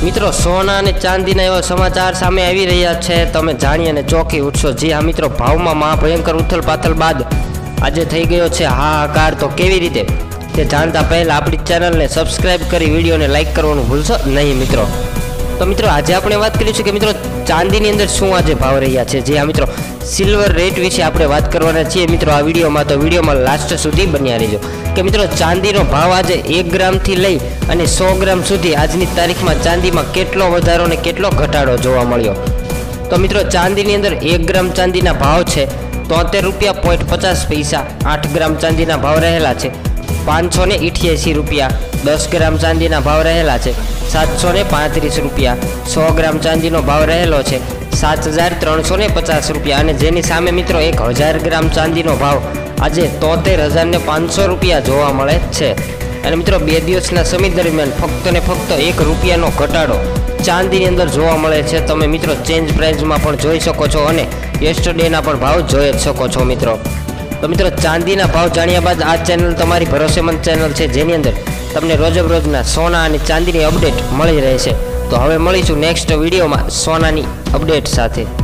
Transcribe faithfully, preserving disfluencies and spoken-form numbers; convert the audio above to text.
મિત્રો સોના અને ચાંદીના એવા સમાચાર સામે આવી રહ્યા છે, તમે જાણી અને ચોંકી ઉઠશો। જી હા મિત્રો, ભાવમાં મહાભયંકર ઉથલપાથલ બાદ આજે થઈ ગયો છે હાહાકાર। તો કેવી રીતે તે જાણતા પહેલા આપણી ચેનલને સબસ્ક્રાઇબ કરી વિડીયોને લાઇક કરવાનું ભૂલશો નહીં મિત્રો। તો મિત્રો આજે આપણે વાત કરીશું કે મિત્રો ચાંદીની અંદર શું આજે ભાવ રહ્યા છે। જી હા મિત્રો, સિલ્વર રેટ વિશે આપણે વાત કરવાના છીએ મિત્રો આ વિડીયોમાં, તો વિડીયોમાં લાસ્ટ સુધી બન્યા રહેજો કે મિત્રો ચાંદીનો ભાવ આજે એક ગ્રામથી લઈ અને સો ગ્રામ સુધી આજની તારીખમાં ચાંદીમાં કેટલો વધારો અને કેટલો ઘટાડો જોવા મળ્યો। તો મિત્રો ચાંદીની અંદર એક ગ્રામ ચાંદીના ભાવ છે તોતેર રૂપિયા પોઈન્ટ પચાસ પૈસા, આઠ ગ્રામ ચાંદીના ભાવ રહેલા છે પાંચસો ને અઠ્યાસી રૂપિયા, દસ ગ્રામ ચાંદીના ભાવ રહેલા છે સાતસો ને પાંત્રીસ રૂપિયા, સો ગ્રામ ચાંદીનો ભાવ રહેલો છે સાત હજાર ત્રણસો ને પચાસ રૂપિયા અને જેની સામે મિત્રો એક હજાર ગ્રામ ચાંદીનો ભાવ આજે તોતેર હજાર ને પાંચસો રૂપિયા જોવા મળે છે। અને મિત્રો બે દિવસના સમય દરમિયાન ફક્ત ને ફક્ત એક રૂપિયાનો ઘટાડો ચાંદીની અંદર જોવા મળે છે। તમે મિત્રો ચેન્જ પ્રાઇસમાં પણ જોઈ શકો છો અને યસ્ટરડેના પણ ભાવ જોઈ જ શકો છો મિત્રો। તો મિત્રો ચાંદીના ભાવ જાણ્યા બાદ આ ચેનલ તમારી ભરોસેમંદ ચેનલ છે જેની અંદર તમને રોજબરોજના સોના અને ચાંદીની અપડેટ મળી રહેશે। તો હવે મળીશું નેક્સ્ટ વિડીયોમાં સોનાની અપડેટ સાથે।